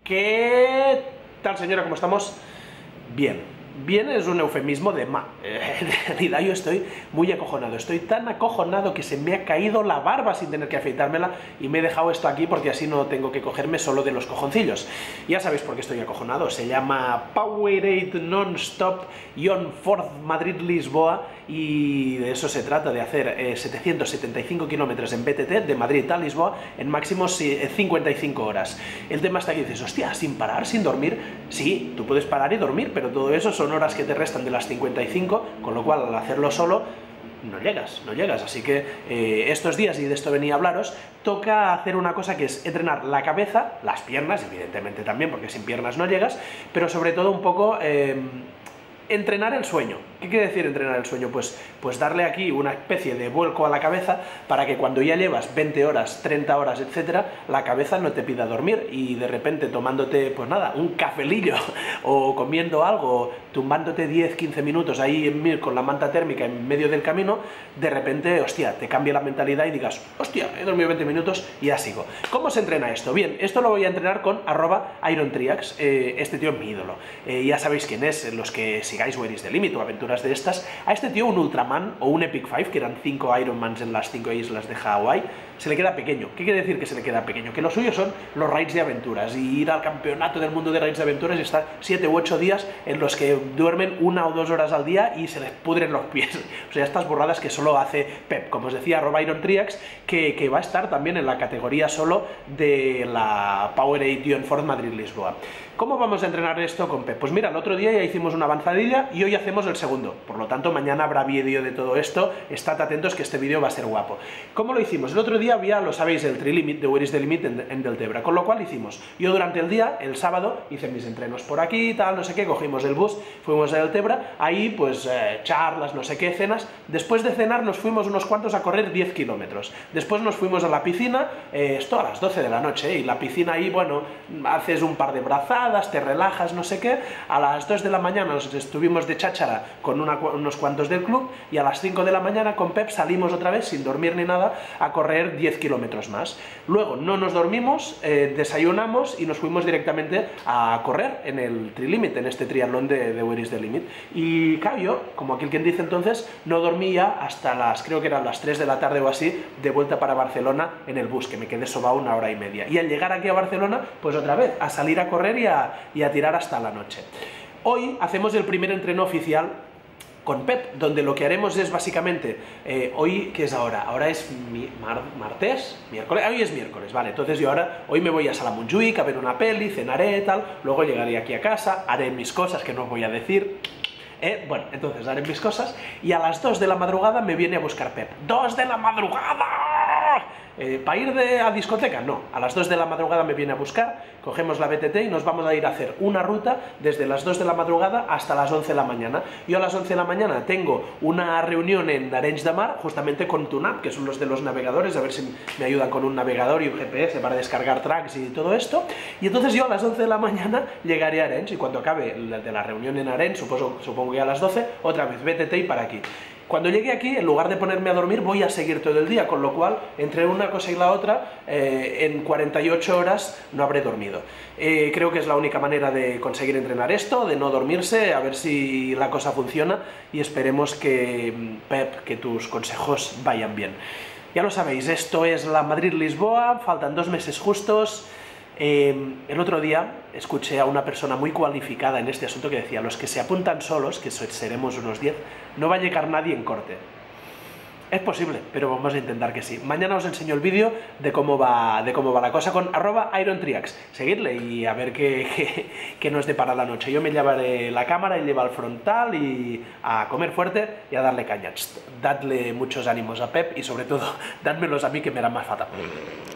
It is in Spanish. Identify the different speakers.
Speaker 1: ¿Qué tal, señora? ¿Cómo estamos? Bien. Bien es un eufemismo de en realidad yo estoy muy acojonado. Estoy tan acojonado que se me ha caído la barba sin tener que afeitármela y me he dejado esto aquí porque así no tengo que cogerme solo de los cojoncillos. Ya sabéis por qué estoy acojonado. Se llama Powerade Non-Stop Ion Ford Madrid-Lisboa y de eso se trata, de hacer 775 kilómetros en BTT de Madrid a Lisboa en máximos 55 horas. El tema está que dices, hostia, sin parar, sin dormir. Sí, tú puedes parar y dormir, pero todo eso son horas que te restan de las 55, con lo cual al hacerlo solo no llegas, así que estos días, y de esto venía a hablaros, toca hacer una cosa que es entrenar la cabeza, las piernas, evidentemente también, porque sin piernas no llegas, pero sobre todo un poco entrenar el sueño. ¿Qué quiere decir entrenar el sueño? Pues darle aquí una especie de vuelco a la cabeza para que cuando ya llevas 20 horas, 30 horas, etcétera, la cabeza no te pida dormir y de repente tomándote, pues nada, un cafelillo o comiendo algo, tumbándote 10-15 minutos ahí con la manta térmica en medio del camino, de repente, hostia, te cambia la mentalidad y digas, hostia, he dormido 20 minutos y ya sigo. ¿Cómo se entrena esto? Bien, esto lo voy a entrenar con @IronTriax, este tío es mi ídolo. Ya sabéis quién es, los que sigáis Where is the Limit o aventuras de estas. A este tío un Ultraman o un Epic 5, que eran 5 Ironmans en las 5 islas de Hawái, se le queda pequeño. ¿Qué quiere decir que se le queda pequeño? Que lo suyo son los raids de aventuras, y ir al campeonato del mundo de raids de aventuras y estar 7 u 8 días en los que duermen 1 o 2 horas al día y se les pudren los pies. O sea, estas borradas que solo hace Pep, como os decía, @IronTriax, que va a estar también en la categoría solo de la Powerade Ion Ford Madrid-Lisboa. ¿Cómo vamos a entrenar esto con Pep? Pues mira, el otro día ya hicimos una avanzadilla y hoy hacemos el segundo. Por lo tanto, mañana habrá vídeo de todo esto. Estad atentos que este vídeo va a ser guapo. ¿Cómo lo hicimos? El otro día había, lo sabéis, el Tri-Limit de Where is the Limit en Deltebra. Con lo cual hicimos, yo durante el día, el sábado, hice mis entrenos por aquí, tal, no sé qué, cogimos el bus, fuimos a Deltebra, ahí pues charlas, no sé qué, cenas. Después de cenar nos fuimos unos cuantos a correr 10 kilómetros. Después nos fuimos a la piscina, esto a las 12 de la noche, y la piscina ahí, bueno, haces un par de brazadas, te relajas, no sé qué. A las 2 de la mañana nos estuvimos de cháchara con unos cuantos del club, y a las 5 de la mañana con Pep salimos otra vez, sin dormir ni nada, a correr 10 kilómetros más. Luego no nos dormimos, desayunamos y nos fuimos directamente a correr en el Tri-Limit, en este triatlón de Where is the Limit. Y claro, yo, como aquel quien dice entonces, no dormía hasta creo que eran las 3 de la tarde o así, de vuelta para Barcelona en el bus, que me quedé sobao 1 hora y media. Y al llegar aquí a Barcelona, pues otra vez, a salir a correr y a tirar hasta la noche. Hoy hacemos el primer entreno oficial con Pep, donde lo que haremos es básicamente, hoy, ¿qué es ahora? Ahora es martes, miércoles, hoy es miércoles, vale, entonces yo hoy me voy a Sala Montjuïc a ver una peli, cenaré, tal, luego llegaré aquí a casa, haré mis cosas que no os voy a decir, bueno, entonces haré mis cosas, y a las 2 de la madrugada me viene a buscar Pep. ¡2 de la madrugada! ¿Para ir a discoteca? No, a las 2 de la madrugada me viene a buscar, cogemos la BTT y nos vamos a ir a hacer una ruta desde las 2 de la madrugada hasta las 11 de la mañana. Yo a las 11 de la mañana tengo una reunión en Arenys de Mar, justamente con Tunap, que son los de los navegadores, a ver si me ayudan con un navegador y un GPS para descargar tracks y todo esto, y entonces yo a las 11 de la mañana llegaré a Arenys, y cuando acabe de la reunión en Arenys, supongo que a las 12, otra vez BTT y para aquí. Cuando llegue aquí, en lugar de ponerme a dormir, voy a seguir todo el día, con lo cual, entre una cosa y la otra, en 48 horas no habré dormido. Creo que es la única manera de conseguir entrenar esto, de no dormirse, a ver si la cosa funciona, y esperemos que, Pep, que tus consejos vayan bien. Ya lo sabéis, esto es la Madrid-Lisboa, faltan 2 meses justos. El otro día escuché a una persona muy cualificada en este asunto que decía, los que se apuntan solos, que seremos unos 10, no va a llegar nadie en corte. Es posible, pero vamos a intentar que sí. Mañana os enseño el vídeo de cómo va la cosa con @IronTriax. Seguidle y a ver qué nos depara la noche. Yo me llevaré la cámara, él lleva el frontal, y a comer fuerte y a darle caña. Dadle muchos ánimos a Pep y sobre todo, dádmelos a mí, que me hará más falta.